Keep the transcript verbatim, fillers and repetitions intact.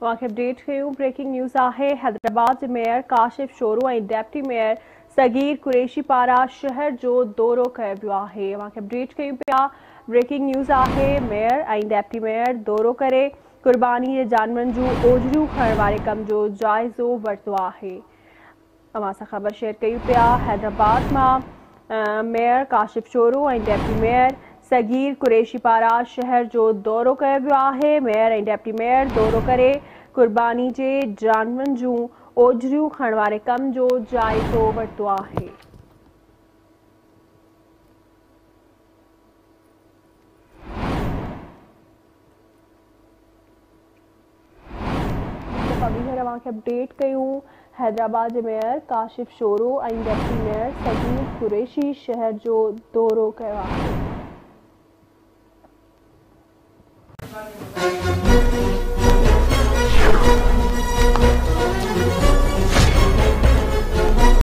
तव्हांखे अपडेट कयूं। Breaking news आहे। हैदराबाद जे मेयर काशिफ शोरू ऐं डेप्टी मेयर सगीर कुरैशी पारां शहर जो दौरो कयो वियो आहे। तव्हांखे अपडेट कयूं पिया। ब्रेकिंग न्यूज़ आहे। मेयर ऐं डेप्टी मेयर दौरो करे कुर्बानी जे जानवरनि जूं ओजरियूं खणण वारे कम जो जाइज़ो वरितो आहे। तव्हां सां ख़बर शेयर कयूं पिया। हैदराबाद मां मेयर काशिफ शोरू ऐं डेप्टी मेयर सगीर कुरैशी पारां शहर जो दौरो कयो वियो आहे। मेयर ऐं डेप्टी मेयर दौरो करे कुर्बानी जे जानवरनि जूं ओजरियूं खणण वारे कम जो जाइज़ो वरितो आहे। तव्हांखे अपडेट कयूं। हैदराबाद जे मेयर काशिफ शोरू ऐं डेप्टी मेयर सगीर कुरैशी शहर जो दौरो कयो आहे।